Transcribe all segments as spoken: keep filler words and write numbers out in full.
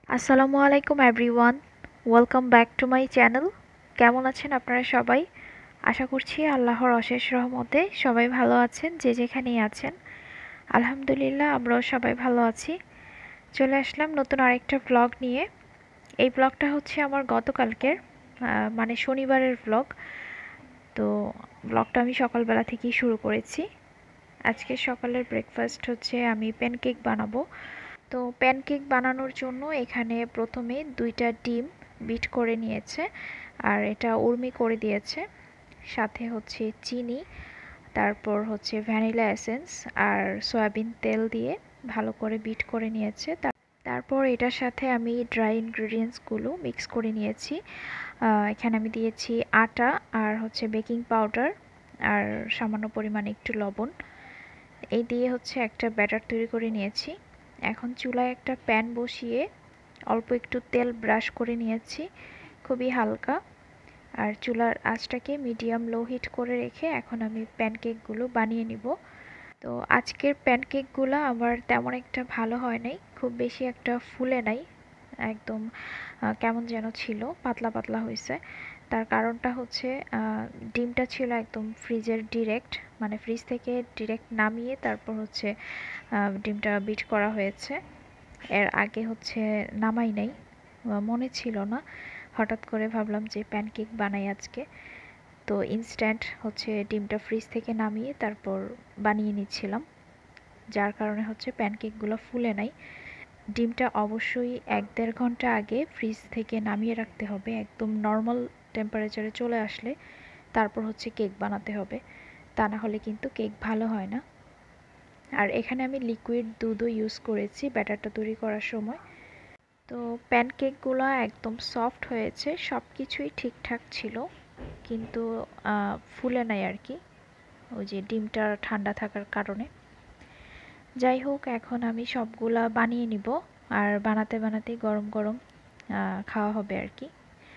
আসসালামু আলাইকুম everyone, welcome back to my channel. কেমন আছেন আপনারা সবাই? আশা করছি আল্লাহর অশেষ রহমতে সবাই ভালো আছেন, যে যেখানেই আছেন। আলহামদুলিল্লাহ, আমরাও সবাই ভালো আছি। চলে আসলাম নতুন আরেকটা ভ্লগ নিয়ে। এই ভ্লগটা হচ্ছে আমার গতকালকের, আহ, মানে শনিবারের ভ্লগ। তো ভ্লগটা আমি সকালবেলা থেকেই শুরু করেছি। আজকে সকালের ব্রেকফাস্ট হচ্ছে আমি প্যানকেক বানাবো। তো প্যানকেক বানানোর জন্য এখানে প্রথমে দুইটা ডিম বিট করে নিয়েছে, আর এটা উর্মি করে দিয়েছে। সাথে হচ্ছে চিনি, তারপর হচ্ছে ভ্যানিলা এসেন্স আর সয়াবিন তেল দিয়ে ভালো করে বিট করে নিয়েছে। তারপর এটার সাথে আমি ড্রাই ইনগ্রিডিয়েন্টসগুলো মিক্স করে নিয়েছি। এখানে আমি দিয়েছি আটা আর হচ্ছে বেকিং পাউডার আর সামান্য পরিমাণে একটু লবণ। এই দিয়ে হচ্ছে একটা ব্যাটার তৈরি করে নিয়েছি। এখন চুলায় একটা প্যান বসিয়ে অল্প একটু তেল ব্রাশ করে নিয়েছি, খুবই হালকা। আর চুলার আঁচটাকে মিডিয়াম লো হিট করে রেখে এখন আমি প্যানকেকগুলো বানিয়ে নিব। তো আজকের প্যানকেকগুলো আমার তেমন একটা ভালো হয় নাই, খুব বেশি একটা ফুলে নাই, একদম কেমন যেন ছিল, পাতলা পাতলা হয়েছে। তার কারণটা হচ্ছে ডিমটা ছিল একদম ফ্রিজের ডিরেক্ট, মানে ফ্রিজ থেকে ডিরেক্ট নামিয়ে তারপর হচ্ছে ডিমটা বিট করা হয়েছে। এর আগে হচ্ছে নামাই নাই, মনে ছিল না। হঠাৎ করে ভাবলাম যে প্যানকেক বানাই আজকে। তো ইনস্ট্যান্ট হচ্ছে ডিমটা ফ্রিজ থেকে নামিয়ে তারপর বানিয়ে নিচ্ছিলাম, যার কারণে হচ্ছে প্যানকেকগুলো ফুলে নাই। ডিমটা অবশ্যই এক দেড় ঘন্টা আগে ফ্রিজ থেকে নামিয়ে রাখতে হবে, একদম নর্মাল টেম্পারেচারে চলে আসলে তারপর হচ্ছে কেক বানাতে হবে, তা না হলে কিন্তু কেক ভালো হয় না। আর এখানে আমি লিকুইড দুধও ইউজ করেছি ব্যাটারটা তৈরি করার সময়। তো প্যানকেকগুলো একদম সফট হয়েছে, সব কিছুই ঠিকঠাক ছিল, কিন্তু ফুলে নাই আর কি, ওই যে ডিমটা ঠান্ডা থাকার কারণে। যাই হোক, এখন আমি সবগুলা বানিয়ে নিব, আর বানাতে বানাতেই গরম গরম খাওয়া হবে আর কি।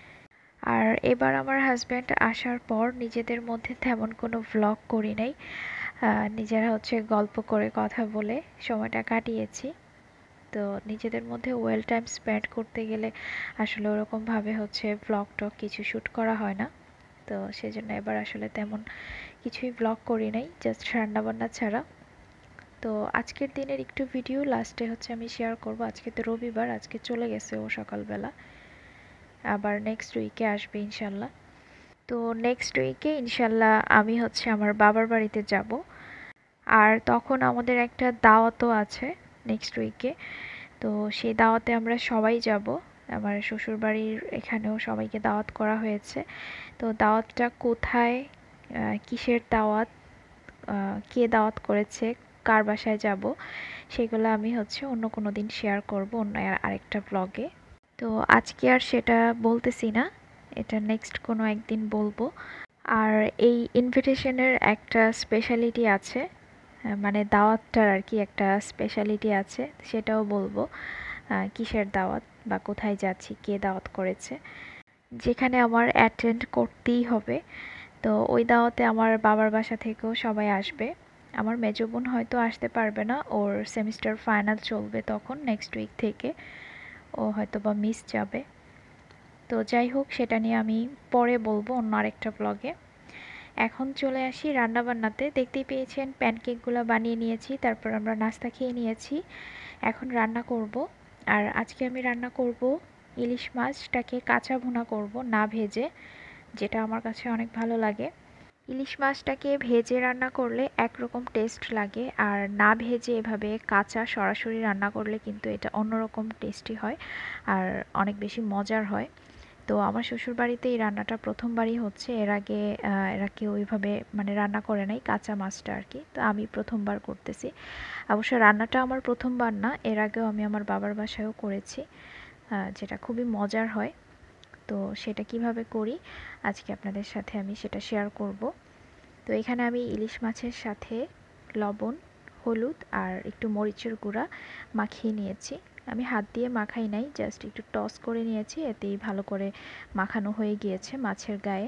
আর এবার আমার হাজব্যান্ড আসার পর নিজেদের মধ্যে তেমন কোনো ভ্লগ করি নাই, নিজেরা হচ্ছে গল্প করে কথা বলে সময়টা কাটিয়েছি। তো নিজেদের মধ্যে ওয়েল টাইম স্পেন্ড করতে গেলে আসলে ওরকমভাবে হচ্ছে ভ্লগ টক কিছু শ্যুট করা হয় না। তো সেজন্য এবার আসলে তেমন কিছুই ভ্লগ করি নাই, জাস্ট রান্নাবান্না ছাড়া। তো আজকের দিনের একটু ভিডিও লাস্টে হচ্ছে আমি শেয়ার করব। আজকে তো রবিবার, আজকে চলে গেছে ও সকালবেলা, আবার নেক্সট উইকে আসবে ইনশাল্লাহ। তো নেক্সট উইকে ইনশাল্লাহ আমি হচ্ছে আমার বাবার বাড়িতে যাব, আর তখন আমাদের একটা দাওয়াতও আছে নেক্সট উইকে। তো সেই দাওয়াতে আমরা সবাই যাব, আমার শ্বশুরবাড়ির এখানেও সবাইকে দাওয়াত করা হয়েছে। তো দাওয়াতটা কোথায়, কিসের দাওয়াত, কে দাওয়াত করেছে, কার বাসায় যাব, সেগুলো আমি হচ্ছে অন্য কোনো দিন শেয়ার করব অন্য আরেকটা ব্লগে। তো আজকে আর সেটা বলতেছি না, এটা নেক্সট কোনো একদিন বলবো। আর এই ইনভিটেশনের একটা স্পেশালিটি আছে, মানে দাওয়াতটার আর কি একটা স্পেশালিটি আছে, সেটাও বলবো। কিসের দাওয়াত বা কোথায় যাচ্ছি, কে দাওয়াত করেছে, যেখানে আমার অ্যাটেন্ড করতেই হবে। তো ওই দাওয়াতে আমার বাবার বাসা থেকেও সবাই আসবে। আমার মেজো বোন হয়তো আসতে পারবে না, ওর সেমিস্টার ফাইনাল চলবে তখন নেক্সট উইক থেকে, ও হয়তো বা মিস যাবে। তো যাই হোক, সেটা নিয়ে আমি পরে বলবো অন্য আরেকটা ব্লগে। এখন চলে আসি রান্নাবান্নাতে। দেখতেই পেয়েছেন প্যানকেকগুলো বানিয়ে নিয়েছি, তারপর আমরা নাস্তা খেয়ে নিয়েছি, এখন রান্না করব। আর আজকে আমি রান্না করব ইলিশ মাছটাকে কাঁচা ভুনা করব, না ভেজে, যেটা আমার কাছে অনেক ভালো লাগে। ইলিশ মাছটাকে ভেজে রান্না করলে একরকম টেস্ট লাগে, আর না ভেজে এভাবে কাঁচা সরাসরি রান্না করলে কিন্তু এটা অন্যরকম টেস্টি হয় আর অনেক বেশি মজার হয়। তো আমার শ্বশুরবাড়িতে এই রান্নাটা প্রথমবারই হচ্ছে, এর আগে এরা কেউ ওইভাবে মানে রান্না করে নাই কাঁচা মাছটা আর কি, তো আমি প্রথমবার করতেছি। অবশ্য রান্নাটা আমার প্রথমবার না, এর আগেও আমি আমার বাবার বাসায়ও করেছি, যেটা খুবই মজার হয়। তো সেটা কিভাবে করি আজকে আপনাদের সাথে আমি সেটা শেয়ার করব। তো এখানে আমি ইলিশ মাছের সাথে লবণ, হলুদ আর একটু মরিচের গুঁড়া মাখিয়ে নিয়েছি। আমি হাত দিয়ে মাখাই নাই, জাস্ট একটু টস করে নিয়েছি, এতেই ভালো করে মাখানো হয়ে গিয়েছে মাছের গায়ে।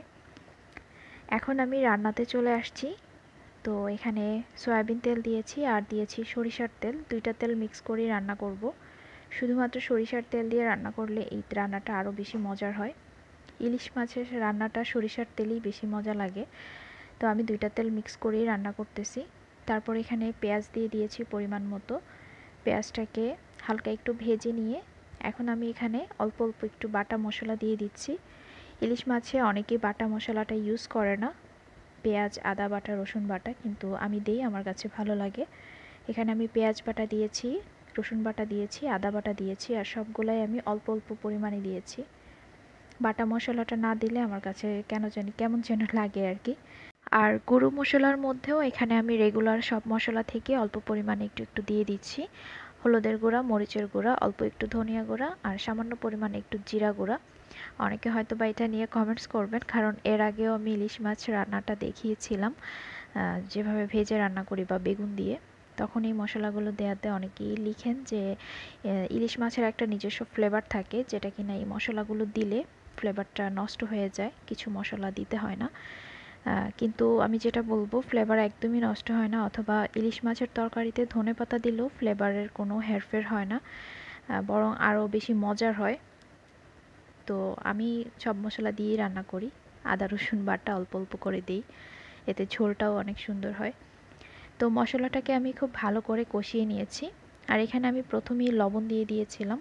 এখন আমি রান্নাতে চলে আসছি। তো এখানে সয়াবিন তেল দিয়েছি আর দিয়েছি সরিষার তেল, দুইটা তেল মিক্স করে রান্না করব। শুধুমাত্র সরিষার তেল দিয়ে রান্না করলে এই রান্নাটা আরও বেশি মজার হয়। ইলিশ মাছের রান্নাটা সরিষার তেলেই বেশি মজা লাগে। তো আমি দুইটা তেল মিক্স করেই রান্না করতেছি। তারপর এখানে পেঁয়াজ দিয়ে দিয়েছি পরিমাণ মতো। পেঁয়াজটাকে হালকা একটু ভেজে নিয়ে এখন আমি এখানে অল্প অল্প একটু বাটা মশলা দিয়ে দিচ্ছি। ইলিশ মাছে অনেকেই বাটা মশলাটা ইউজ করে না, পেঁয়াজ, আদা বাটা, রসুন বাটা, কিন্তু আমি দেই, আমার কাছে ভালো লাগে। এখানে আমি পেঁয়াজ বাটা দিয়েছি, রসুন বাটা দিয়েছি, আদা বাটা দিয়েছি, আর সবগুলাই আমি অল্প অল্প পরিমাণে দিয়েছি। বাটা মশলাটা না দিলে আমার কাছে কেন জানি কেমন যেন লাগে আর কি। আর গুঁড়ো মশলার মধ্যেও এখানে আমি রেগুলার সব মশলা থেকে অল্প পরিমাণে একটু একটু দিয়ে দিচ্ছি। হলুদের গুঁড়া, মরিচের গুঁড়া, অল্প একটু ধনিয়া গুঁড়া, আর সামান্য পরিমাণে একটু জিরা গুঁড়া। অনেকে হয়তো বা এটা নিয়ে কমেন্টস করবেন, কারণ এর আগেও আমি ইলিশ মাছ রান্নাটা দেখিয়েছিলাম যেভাবে ভেজে রান্না করি বা বেগুন দিয়ে। তখন এই মশলাগুলো দেওয়াতে অনেকেই লিখেন যে ইলিশ মাছের একটা নিজস্ব ফ্লেভার থাকে, যেটা কিনা এই মশলাগুলো দিলে ফ্লেভারটা নষ্ট হয়ে যায়, কিছু মশলা দিতে হয় না। কিন্তু আমি যেটা বলবো, ফ্লেভার একদমই নষ্ট হয় না, অথবা ইলিশ মাছের তরকারিতে ধনেপাতা দিলেও ফ্লেভারের কোনো হেরফের হয় না, বরং আরও বেশি মজার হয়। তো আমি সব মশলা দিয়েই রান্না করি, আদা রসুন বাটা অল্প অল্প করে দিই, এতে ঝোলটাও অনেক সুন্দর হয়। তো মশলাটাকে আমি খুব ভালো করে কষিয়ে নিয়েছি। আর এখানে আমি প্রথমেই লবণ দিয়ে দিয়েছিলাম।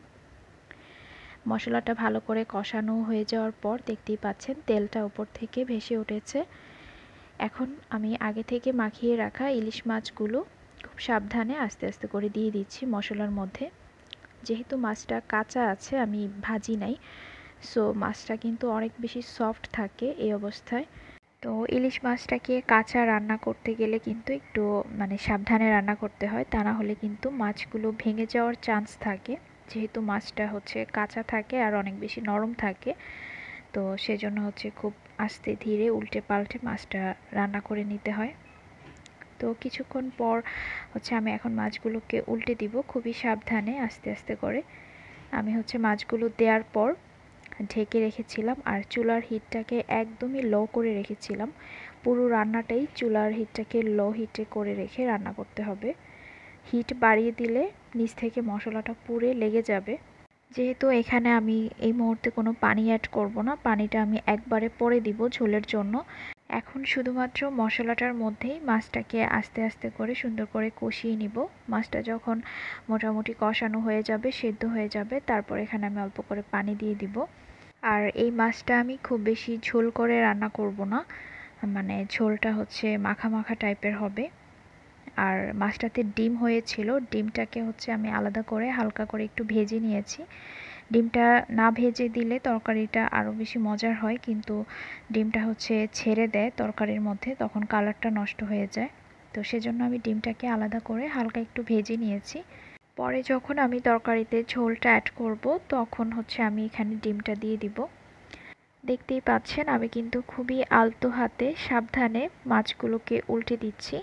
মশলাটা ভালো করে কষানো হয়ে যাওয়ার পর দেখতেই পাচ্ছেন তেলটা উপর থেকে ভেসে উঠেছে। এখন আমি আগে থেকে মাখিয়ে রাখা ইলিশ মাছগুলো খুব সাবধানে আস্তে আস্তে করে দিয়ে দিচ্ছি মশলার মধ্যে। যেহেতু মাছটা কাঁচা আছে, আমি ভাজি নাই, সো মাছটা কিন্তু অনেক বেশি সফট থাকে এই অবস্থায়। তো ইলিশ মাছটাকে কাঁচা রান্না করতে গেলে কিন্তু একটু মানে সাবধানে রান্না করতে হয়, তা না হলে কিন্তু মাছগুলো ভেঙে যাওয়ার চান্স থাকে, যেহেতু মাছটা হচ্ছে কাঁচা থাকে আর অনেক বেশি নরম থাকে। তো সেজন্য হচ্ছে খুব আস্তে ধীরে উল্টে পাল্টে মাছটা রান্না করে নিতে হয়। তো কিছুক্ষণ পর হচ্ছে আমি এখন মাছগুলোকে উল্টে দিব খুবই সাবধানে, আস্তে আস্তে করে। আমি হচ্ছে মাছগুলো দেওয়ার পর ঢেকে রেখেছিলাম, আর চুলার হিটটাকে একদমই লো করে রেখেছিলাম। পুরো রান্নাটাই চুলার হিটটাকে লো হিটে করে রেখে রান্না করতে হবে। হিট বাড়িয়ে দিলে নিচ থেকে মশলাটা পুড়ে লেগে যাবে। যেহেতু এখানে আমি এই মুহূর্তে কোনো পানি অ্যাড করব না, পানিটা আমি একবারে পরে দিব ঝোলের জন্য। এখন শুধুমাত্র মশলাটার মধ্যেই মাছটাকে আস্তে আস্তে করে সুন্দর করে কষিয়ে নিব। মাছটা যখন মোটামুটি কষানো হয়ে যাবে, সেদ্ধ হয়ে যাবে, তারপর এখানে আমি অল্প করে পানি দিয়ে দিব। আর এই মাছটা আমি খুব বেশি ঝোল করে রান্না করব না, মানে ঝোলটা হচ্ছে মাখা মাখা টাইপের হবে। আর মাছটাতে ডিম হয়েছিল, ডিমটাকে হচ্ছে আমি আলাদা করে হালকা করে একটু ভেজে নিয়েছি। ডিমটা না ভেজে দিলে তরকারিটা আরও বেশি মজার হয়, কিন্তু ডিমটা হচ্ছে ছেড়ে দেয় তরকারির মধ্যে, তখন কালারটা নষ্ট হয়ে যায়। তো সেজন্য আমি ডিমটাকে আলাদা করে হালকা একটু ভেজে নিয়েছি। পরে যখন আমি তরকারিতে ঝোলটা অ্যাড করব, তখন হচ্ছে আমি এখানে ডিমটা দিয়ে দিব। দেখতেই পাচ্ছেন আমি কিন্তু খুবই আলতো হাতে সাবধানে মাছগুলোকে উল্টে দিচ্ছি,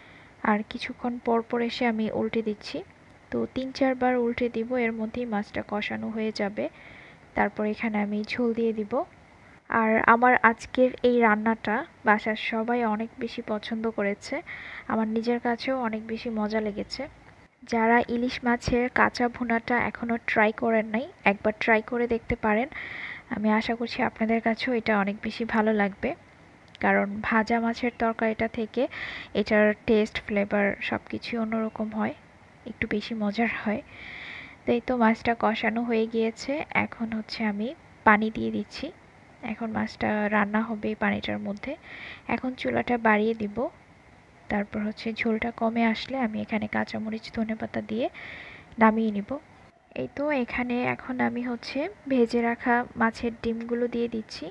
আর কিছুক্ষণ পর পর এসে আমি উল্টে দিচ্ছি। তো তিন চারবার উল্টে দিব, এর মধ্যেই মাছটা কষানো হয়ে যাবে। তারপর এখানে আমি ঝোল দিয়ে দিব। আর আমার আজকের এই রান্নাটা বাসার সবাই অনেক বেশি পছন্দ করেছে, আমার নিজের কাছেও অনেক বেশি মজা লেগেছে। যারা ইলিশ মাছের কাঁচা ভুনাটা এখনও ট্রাই করেন নাই, একবার ট্রাই করে দেখতে পারেন। আমি আশা করছি আপনাদের কাছেও এটা অনেক বেশি ভালো লাগবে, কারণ ভাজা মাছের তরকারিটা থেকে এটার টেস্ট, ফ্লেভার সব কিছুই অন্যরকম হয়, একটু বেশি মজার হয়। তো এই তো মাছটা কষানো হয়ে গিয়েছে, এখন হচ্ছে আমি পানি দিয়ে দিচ্ছি। এখন মাছটা রান্না হবে এই পানিটার মধ্যে। এখন চুলাটা বাড়িয়ে দিব, তারপর হচ্ছে ঝোলটা কমে আসলে আমি এখানে কাঁচামরিচ, ধনেপাতা দিয়ে নামিয়ে নিব। এই তো এখানে এখন আমি হচ্ছে ভেজে রাখা মাছের ডিমগুলো দিয়ে দিচ্ছি।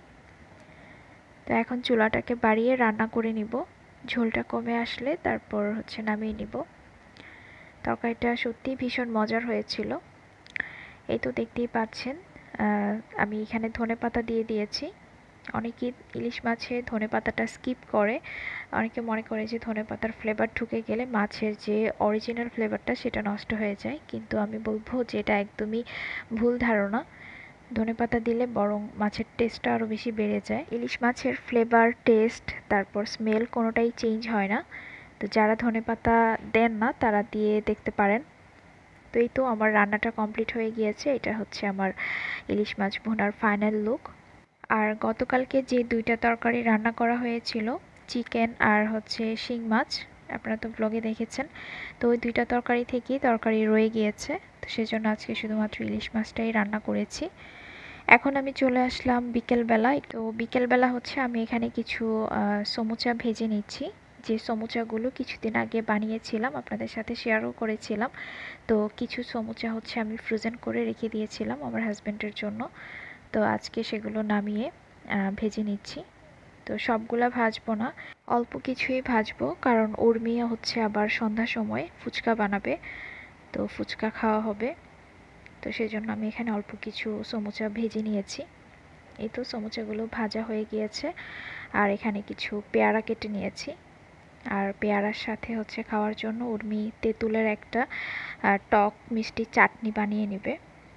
তো এখন চুলাটাকে বাড়িয়ে রান্না করে নিব, ঝোলটা কমে আসলে তারপর হচ্ছে নামিয়ে নিব। তরকারিটা সত্যিই ভীষণ মজার হয়েছিল। এই তো দেখতেই পাচ্ছেন আমি এখানে ধনেপাতা দিয়ে দিয়েছি। অনেকে ইলিশ মাছে ধনেপাতাটা স্কিপ করে, অনেকে মনে করে যে ধনেপাতার ফ্লেভার ঢুকে গেলে মাছের যে অরিজিনাল ফ্লেভারটা সেটা নষ্ট হয়ে যায়, কিন্তু আমি বলবো যে এটা একদমই ভুল ধারণা। ধনেপাতা দিলে বরং মাছের টেস্টটা আরও বেশি বেড়ে যায়। ইলিশ মাছের ফ্লেভার, টেস্ট, তারপর স্মেল কোনোটাই চেঞ্জ হয় না। তো যারা ধনেপাতা দেন না তারা দিয়ে দেখতে পারেন। তো এই তো আমার রান্নাটা কমপ্লিট হয়ে গিয়েছে। এটা হচ্ছে আমার ইলিশ মাছ ভুনার ফাইনাল লুক। আর গতকালকে যে দুইটা তরকারি রান্না করা হয়েছিল, চিকেন আর হচ্ছে শিং মাছ, আপনারা তো ব্লগে দেখেছেন। তো ওই দুইটা তরকারি থেকেই তরকারি রয়ে গিয়েছে, তো সেজন্য আজকে শুধুমাত্র ইলিশ মাছটাই রান্না করেছি। এখন আমি চলে আসলাম বিকেলবেলায়। তো বিকেলবেলা হচ্ছে আমি এখানে কিছু সমুচা ভেজে নিচ্ছি। যে সমুচাগুলো কিছুদিন আগে বানিয়েছিলাম, আপনাদের সাথে শেয়ারও করেছিলাম। তো কিছু সমুচা হচ্ছে আমি ফ্রোজেন করে রেখে দিয়েছিলাম আমার হাজব্যান্ডের জন্য। তো আজকে সেগুলো নামিয়ে ভেজে নিচ্ছি। তো সবগুলা ভাজবো না, অল্প কিছুই ভাজবো, কারণ উর্মি হচ্ছে আবার সন্ধ্যার সময় ফুচকা বানাবে, তো ফুচকা খাওয়া হবে। তো সেজন্য আমি এখানে অল্প কিছু সমুচা ভেজে নিয়েছি। এই তো সমুচাগুলো ভাজা হয়ে গিয়েছে। আর এখানে কিছু পেয়ারা কেটে নিয়েছি। আর পেয়ারার সাথে হচ্ছে খাওয়ার জন্য উর্মি তেঁতুলের একটা টক মিষ্টি চাটনি বানিয়ে নেবে,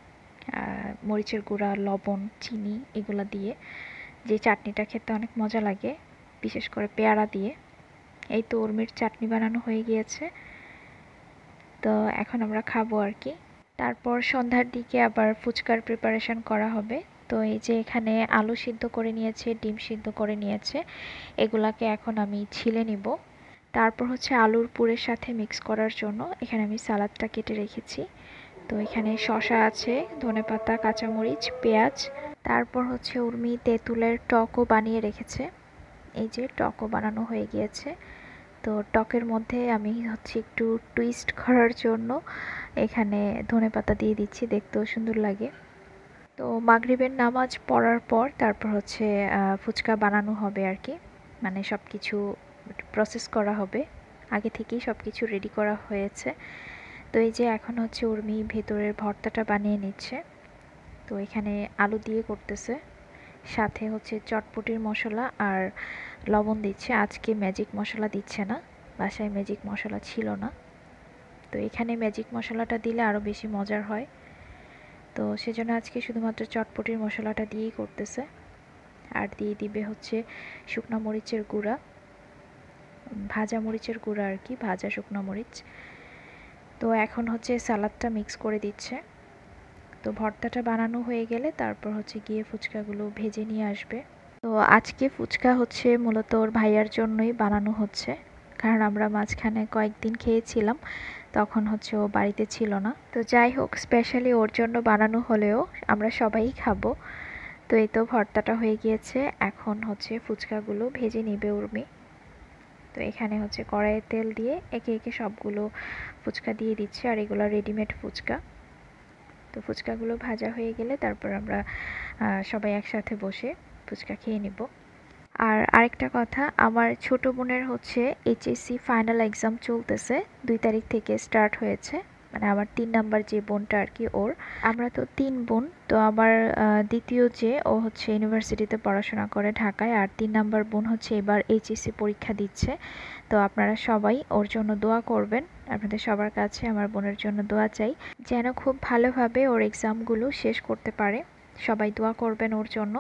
মরিচের গুঁড়া, লবণ, চিনি এগুলো দিয়ে। যে চাটনিটা খেতে অনেক মজা লাগে, বিশেষ করে পেয়ারা দিয়ে। এই তো উর্মির চাটনি বানানো হয়ে গিয়েছে। তো এখন আমরা খাবো আর কি। তারপর সন্ধ্যার দিকে আবার ফুচকার প্রিপারেশন করা হবে। তো এই যে এখানে আলু সিদ্ধ করে নিয়েছে, ডিম সিদ্ধ করে নিয়েছে, এগুলাকে এখন আমি ছিলে নিব। তারপর হচ্ছে আলুর পুরের সাথে মিক্স করার জন্য এখানে আমি সালাদটা কেটে রেখেছি। তো এখানে শসা আছে, ধনেপাতা, কাঁচামরিচ, পেঁয়াজ। তারপর হচ্ছে উর্মি তেঁতুলের টকও বানিয়ে রেখেছে। এই যে টকও বানানো হয়ে গিয়েছে। তো টকের মধ্যে আমি হচ্ছে একটু টুইস্ট করার জন্য এখানে ধনেপাতা দিয়ে দিচ্ছি, দেখতেও সুন্দর লাগে। তো মাগরিবের নামাজ পড়ার পর তারপর হচ্ছে ফুচকা বানানো হবে আর কি, মানে সব কিছু প্রসেস করা হবে। আগে থেকেই সব কিছু রেডি করা হয়েছে। তো এই যে এখন হচ্ছে উর্মি ভেতরের ভর্তাটা বানিয়ে নিচ্ছে। তো এখানে আলু দিয়ে করতেছে, সাথে হচ্ছে চটপটির মশলা আর লবণ দিচ্ছে। আজকে ম্যাজিক মশলা দিচ্ছে না, বাসায় ম্যাজিক মশলা ছিল না। তো এখানে ম্যাজিক মশলাটা দিলে আরও বেশি মজার হয়। তো সেজন্য আজকে শুধুমাত্র চটপটির মশলাটা দিয়েই করতেছে। আর দিয়ে দিবে হচ্ছে শুকনো মরিচের গুঁড়া, ভাজা মরিচের গুঁড়া আর কি, ভাজা শুকনো মরিচ। তো এখন হচ্ছে সালাদটা মিক্স করে দিচ্ছে। তো ভর্তাটা বানানো হয়ে গেলে তারপর হচ্ছে গিয়ে ফুচকাগুলো ভেজে নিয়ে আসবে। তো আজকে ফুচকা হচ্ছে মূলত ওর ভাইয়ার জন্যই বানানো হচ্ছে, কারণ আমরা মাঝখানে কয়েকদিন খেয়েছিলাম, তখন হচ্ছে ও বাড়িতে ছিল না। তো যাই হোক, স্পেশালি ওর জন্য বানানো হলেও আমরা সবাই খাবো। তো এই তো ভর্তাটা হয়ে গিয়েছে, এখন হচ্ছে ফুচকাগুলো ভেজে নিবে উর্মি। তো এখানে হচ্ছে কড়াইয়ে তেল দিয়ে একে একে সবগুলো ফুচকা দিয়ে দিচ্ছে, আর এগুলো রেডিমেড ফুচকা। তো ফুচকাগুলো ভাজা হয়ে গেলে তারপর আমরা সবাই একসাথে বসে ফুচকা খেয়ে নিব। আর আরেকটা কথা, আমার ছোট বোনের হচ্ছে এইচএসসি ফাইনাল এক্সাম চলতেছে, দুই তারিখ থেকে স্টার্ট হয়েছে। মানে আমার তিন নাম্বার যে বোনটা আর কি, ওর, আমরা তো তিন বোন। তো আমার দ্বিতীয় যে, ও হচ্ছে ইউনিভার্সিটিতে পড়াশোনা করে ঢাকায়, আর তিন নাম্বার বোন হচ্ছে এবার এইচএসসি পরীক্ষা দিচ্ছে। তো আপনারা সবাই ওর জন্য দোয়া করবেন, আপনাদের সবার কাছে আমার বোনের জন্য দোয়া চাই, যেন খুব ভালোভাবে ওর এক্সামগুলো শেষ করতে পারে। সবাই দোয়া করবেন ওর জন্য।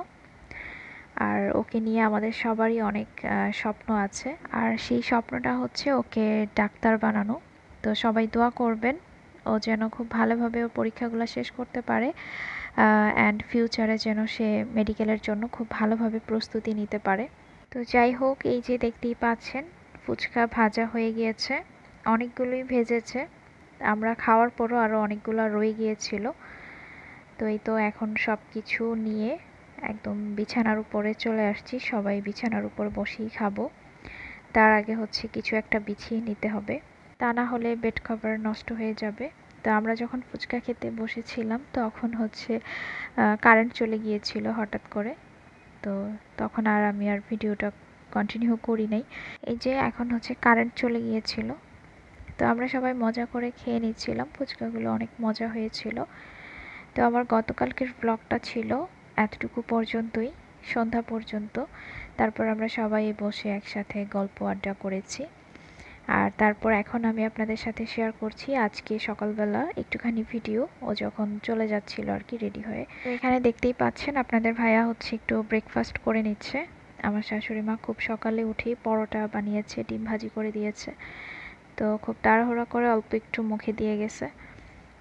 আর ওকে নিয়ে আমাদের সবারই অনেক স্বপ্ন আছে, আর সেই স্বপ্নটা হচ্ছে ওকে ডাক্তার বানানো। তো সবাই দোয়া করবেন ও যেন খুব ভালোভাবে ওর পরীক্ষাগুলো শেষ করতে পারে, অ্যান্ড ফিউচারে যেন সে মেডিকেলের জন্য খুব ভালোভাবে প্রস্তুতি নিতে পারে। তো যাই হোক, এই যে দেখতেই পাচ্ছেন ফুচকা ভাজা হয়ে গিয়েছে, অনেকগুলোই ভেজেছে, আমরা খাওয়ার পরও আরও অনেকগুলো রয়ে গিয়েছিল। তো এই তো এখন সব কিছু নিয়ে একদম বিছানার উপরে চলে আসছি, সবাই বিছানার উপর বসেই খাবো। তার আগে হচ্ছে কিছু একটা বিছিয়ে নিতে হবে, তা না হলে বেড কভার নষ্ট হয়ে যাবে। তো আমরা যখন ফুচকা খেতে বসেছিলাম তখন হচ্ছে কারেন্ট চলে গিয়েছিল হঠাৎ করে, তো তখন আর আমি আর ভিডিওটা কন্টিনিউ করি নাই। এই যে এখন হচ্ছে কারেন্ট চলে গিয়েছিল, তো আমরা সবাই মজা করে খেয়ে নিচ্ছিলাম, ফুচকাগুলো অনেক মজা হয়েছিল। তো আমার গতকালকের ব্লগটা ছিল এতটুকু পর্যন্তই, সন্ধ্যা পর্যন্ত। তারপর আমরা সবাই বসে একসাথে গল্প আড্ডা করেছি। আর তারপর এখন আমি আপনাদের সাথে শেয়ার করছি আজকে সকালবেলা একটুখানি ভিডিও, ও যখন চলে যাচ্ছিল আর কি রেডি হয়ে। তো এখানে দেখতেই পাচ্ছেন আপনাদের ভাইয়া হচ্ছে একটু ব্রেকফাস্ট করে নিচ্ছে। আমার শাশুড়ি মা খুব সকালে উঠেই পরোটা বানিয়েছে, ডিম ভাজি করে দিয়েছে। তো খুব তাড়াহুড়া করে অল্প একটু মুখে দিয়ে গেছে।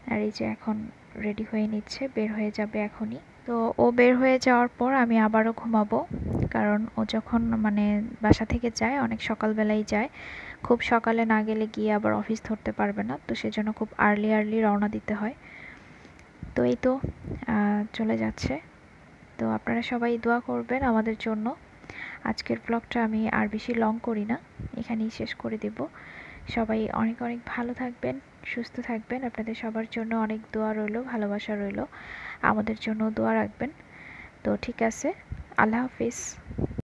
আর এই যে এখন রেডি হয়ে নিচ্ছে, বের হয়ে যাবে এখনই। তো ও বের হয়ে যাওয়ার পর আমি আবারও ঘুমাবো, কারণ ও যখন মানে বাসা থেকে যায় অনেক সকালবেলাই যায়, খুব সকালে না গেলে গিয়ে আবার অফিস ধরতে পারবে না, তো সেজন্য খুব আর্লি আর্লি রওনা দিতে হয়। তো এই তো চলে যাচ্ছে। তো আপনারা সবাই দোয়া করবেন আমাদের জন্য। আজকের ব্লগটা আমি আর বেশি লং করি না, এখানেই শেষ করে দেব। সবাই অনেক অনেক ভালো থাকবেন, সুস্থ থাকবেন। আপনাদের সবার জন্য অনেক দোয়া রইল, ভালোবাসা রইল। আমাদের জন্য দোয়া রাখবেন। তো ঠিক আছে, আল্লাহ হাফিজ।